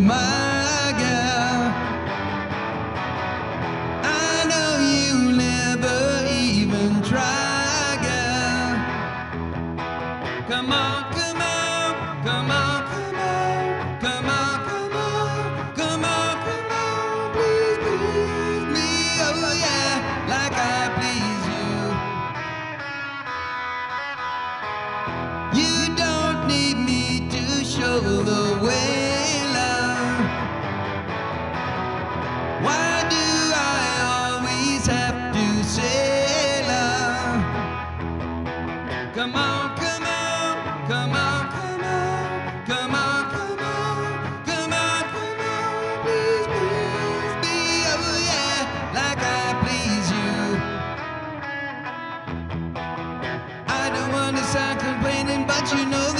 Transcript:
my girl. I know you never even try, girl. Come on, come on, come on, come on, come on, come on, come on, come on, please, please me, oh yeah, like I please you. You don't need me to show the way, love. Why do I always have to say love? Come on, come on, come on, come on, come on, come on, come on, come on, please, please be, oh yeah, like I please you. I don't want to sound complaining, but you know